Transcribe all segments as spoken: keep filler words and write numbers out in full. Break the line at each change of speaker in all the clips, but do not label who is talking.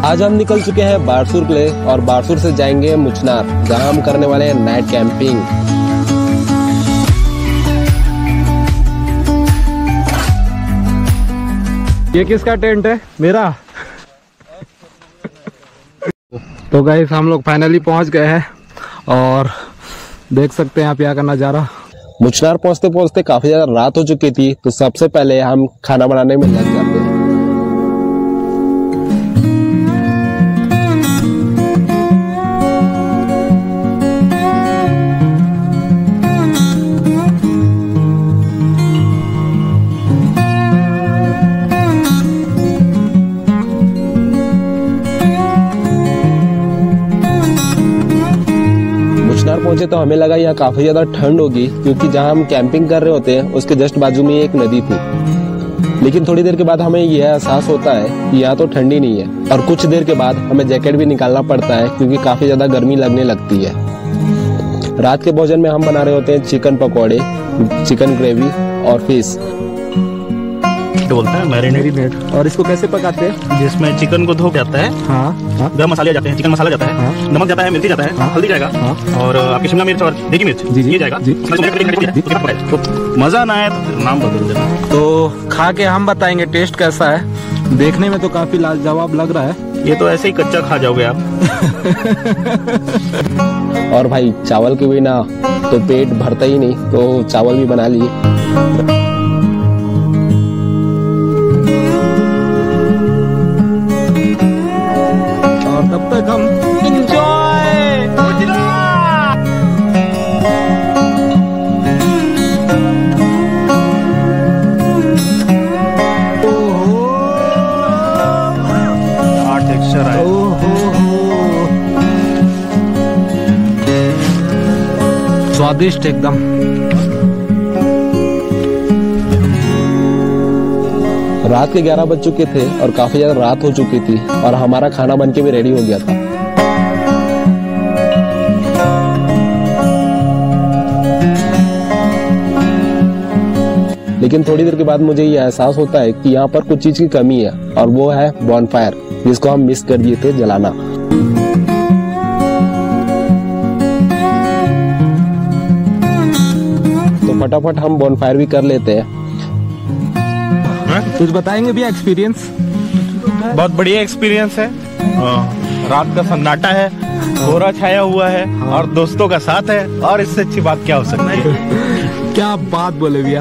आज हम निकल चुके हैं बारसूर के लिए और बारसूर से जाएंगे मुचनार, जहां हम करने वाले हैं नाइट कैंपिंग।
ये किसका टेंट है? मेरा। तो गाइस हम लोग फाइनली पहुंच गए हैं और देख सकते हैं आप यहाँ का नज़ारा।
मुचनार पहुंचते पहुंचते काफी ज्यादा रात हो चुकी थी, तो सबसे पहले हम खाना बनाने में लग जाते हैं। मुचनार पहुंचे तो हमें लगा यहाँ काफी ज्यादा ठंड होगी, क्योंकि जहाँ हम कैंपिंग कर रहे होते हैं उसके जस्ट बाजू में एक नदी थी। लेकिन थोड़ी देर के बाद हमें यह एहसास होता है कि यहाँ तो ठंडी नहीं है, और कुछ देर के बाद हमें जैकेट भी निकालना पड़ता है क्योंकि काफी ज्यादा गर्मी लगने लगती है। रात के भोजन में हम बना रहे होते हैं चिकन पकौड़े, चिकन ग्रेवी और फिश
बोलते हैं मैरिनेट।
और इसको कैसे पकाते हैं?
जिसमें चिकन को धो जाता है,
हाँ, हाँ।
गरम मसाले जाते हैं, चिकन मसाला जाता है, हाँ। नमक जाता है, मिर्ची जाता है, हाँ। हल्दी जाएगा, हाँ। और आपकी शिमला मिर्च और देगी मिर्च
जी, जी,
ये जाएगा।
जी।
तो मजा ना आए तो नाम बदल देना।
तो खा के हम बताएंगे टेस्ट कैसा है। देखने में तो काफी लाजवाब लग रहा है।
ये तो ऐसे ही कच्चा खा जाओगे आप।
और भाई चावल के बिना तो पेट भरता ही नहीं, तो चावल भी बना लिए।
तब तक हम एंजॉय।
टेक्सचर है,
स्वादिष्ट एकदम।
रात के ग्यारह बज चुके थे और काफी ज्यादा रात हो चुकी थी, और हमारा खाना बनके भी रेडी हो गया था। लेकिन थोड़ी देर के बाद मुझे ये एहसास होता है कि यहाँ पर कुछ चीज की कमी है, और वो है बॉनफायर, जिसको हम मिस कर दिए थे जलाना। तो फटाफट हम बॉनफायर भी कर लेते हैं।
कुछ बताएंगे भैया एक्सपीरियंस?
बहुत बढ़िया एक्सपीरियंस है। रात का सन्नाटा है, कोहरा छाया हुआ है, और दोस्तों का साथ है, और इससे अच्छी बात क्या हो सकती है?
क्या बात बोले भैया।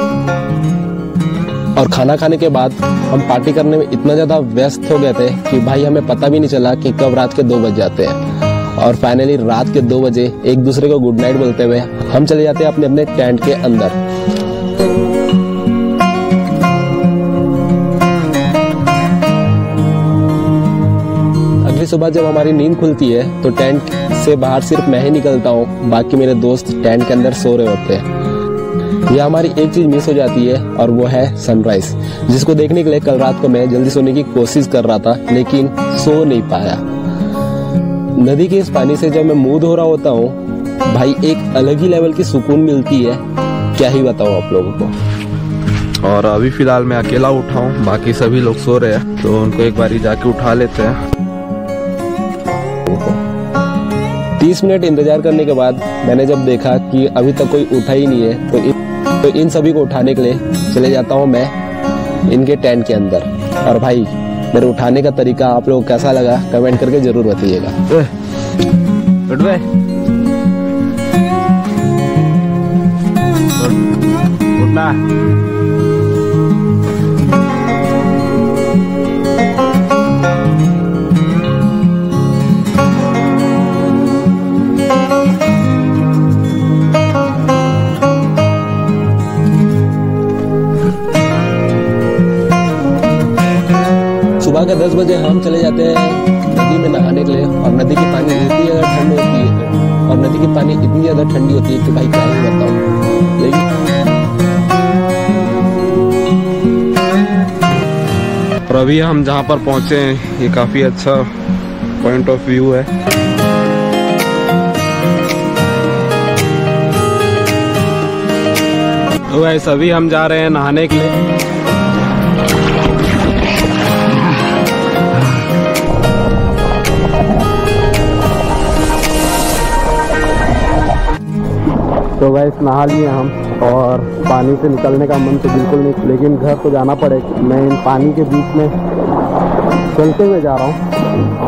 और खाना खाने के बाद हम पार्टी करने में इतना ज्यादा व्यस्त हो गए थे कि भाई हमें पता भी नहीं चला कि कब रात के दो बज जाते हैं। और फाइनली रात के दो बजे एक दूसरे को गुड नाइट बोलते हुए हम चले जाते हैं अपने अपने टेंट के अंदर। अगली सुबह जब हमारी नींद खुलती है तो टेंट से बाहर सिर्फ मैं ही निकलता हूँ, बाकी मेरे दोस्त टेंट के अंदर सो रहे होते हैं। ये हमारी एक चीज मिस हो जाती है, और वो है सनराइज, जिसको देखने के लिए कल रात को मैं जल्दी सोने की कोशिश कर रहा था, लेकिन सो नहीं पाया। नदी के इस पानी से जब मैं मुंह धो रहा होता हूँ, भाई एक अलग ही लेवल की सुकून मिलती है, क्या ही बताऊँ आप लोगों को।
और अभी फिलहाल मैं अकेला उठा हूँ, बाकी सभी लोग सो रहे हैं, तो उनको एक बारी जाके उठा लेते हैं।
तीस मिनट इंतजार करने के बाद मैंने जब देखा कि अभी तक कोई उठा ही नहीं है, तो इन, तो इन सभी को उठाने के लिए चले जाता हूँ मैं इनके टेंट के अंदर। और भाई मेरे उठाने का तरीका आप लोगों को कैसा लगा कमेंट करके जरूर बताइएगा।
उठना।
सुबह के दस बजे हम चले जाते हैं नदी में नहाने के लिए, और नदी की पानी इतनी ज्यादा ठंड होती है, और नदी की पानी इतनी ज्यादा ठंडी होती है कि भाई क्या ही बताऊं। लेकिन
और अभी हम जहाँ पर पहुँचे हैं ये काफी अच्छा पॉइंट ऑफ व्यू है।
तो वैसे अभी हम जा रहे हैं नहाने के लिए। तो गाइस नहा लिए हम और पानी से निकलने का मन तो बिल्कुल नहीं, लेकिन घर तो जाना पड़ेगा। मैं इन पानी के बीच में चलते हुए जा रहा हूँ।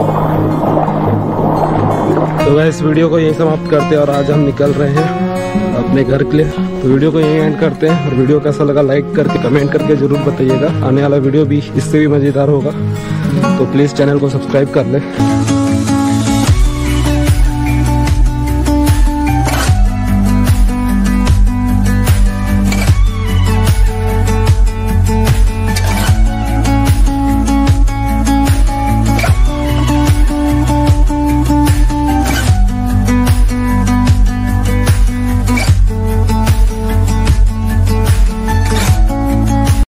तो गाइस वीडियो को यहीं समाप्त करते हैं और आज हम निकल रहे हैं अपने घर के लिए। तो वीडियो को यहीं एंड करते हैं और वीडियो कैसा लगा लाइक करके कमेंट करके जरूर बताइएगा। आने वाला वीडियो भी इससे भी मज़ेदार होगा, तो प्लीज़ चैनल को सब्सक्राइब कर ले।